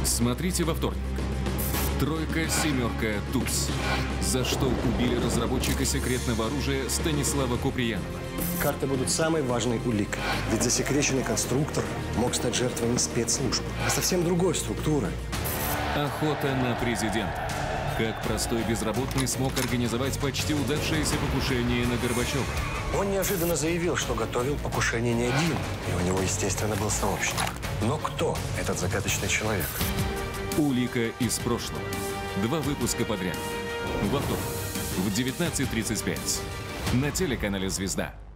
Смотрите во вторник. Тройка, семерка, туз. За что убили разработчика секретного оружия Станислава Куприянова? Карты будут самой важной уликой. Ведь засекреченный конструктор мог стать жертвой не спецслужб, а совсем другой структуры. Охота на президента. Как простой безработный смог организовать почти удавшееся покушение на Горбачева? Он неожиданно заявил, что готовил покушение не один, и у него, естественно, был сообщник. Но кто этот загадочный человек? Улика из прошлого. 2 выпуска подряд. Во вторник в 19:35 на телеканале «Звезда».